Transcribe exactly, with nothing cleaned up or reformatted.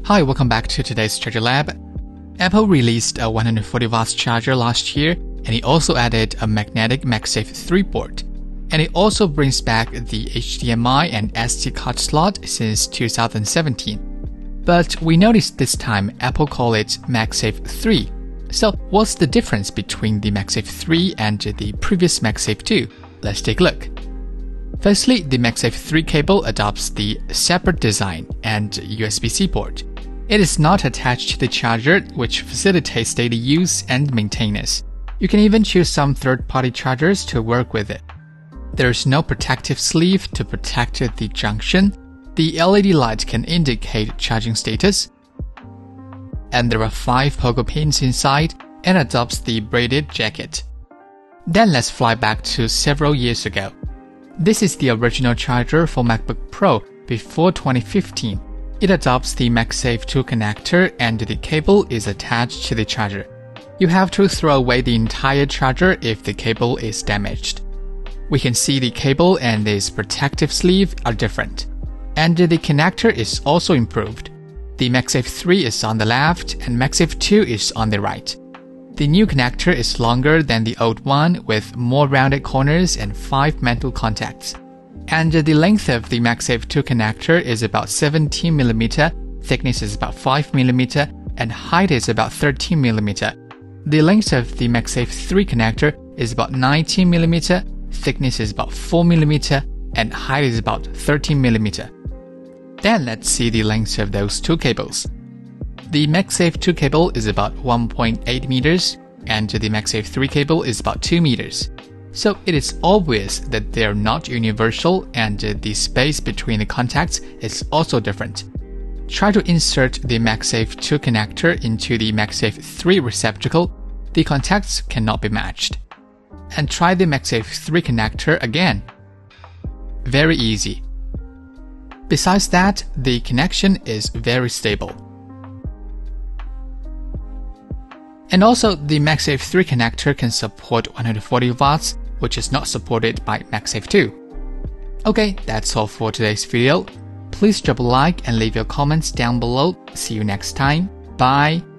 Hi, welcome back to today's Charger Lab. Apple released a one hundred forty watts charger last year, and it also added a magnetic MagSafe three port. And it also brings back the H D M I and S D card slot since two thousand seventeen. But we noticed this time Apple called it MagSafe three. So what's the difference between the MagSafe three and the previous MagSafe two? Let's take a look. Firstly, the MagSafe three cable adopts the separate design and U S B C port. It is not attached to the charger, which facilitates daily use and maintenance. You can even choose some third-party chargers to work with it. There is no protective sleeve to protect the junction. The L E D light can indicate charging status. And there are five pogo pins inside and adopts the braided jacket. Then let's fly back to several years ago. This is the original charger for MacBook Pro before twenty fifteen. It adopts the MagSafe two connector and the cable is attached to the charger. You have to throw away the entire charger if the cable is damaged. We can see the cable and its protective sleeve are different. And the connector is also improved. The MagSafe three is on the left and MagSafe two is on the right. The new connector is longer than the old one with more rounded corners and five metal contacts. And the length of the MagSafe two connector is about seventeen millimeters, thickness is about five millimeters, and height is about thirteen millimeters. The length of the MagSafe three connector is about nineteen millimeters, thickness is about four millimeters, and height is about thirteen millimeters. Then let's see the length of those two cables. The MagSafe two cable is about one point eight meters, and the MagSafe three cable is about two meters. So it is obvious that they are not universal, and the space between the contacts is also different. Try to insert the MagSafe two connector into the MagSafe three receptacle. The contacts cannot be matched. And try the MagSafe three connector again. Very easy. Besides that, the connection is very stable. And also, the MagSafe three connector can support one hundred forty watts, which is not supported by MagSafe two. Okay, that's all for today's video. Please drop a like and leave your comments down below. See you next time. Bye!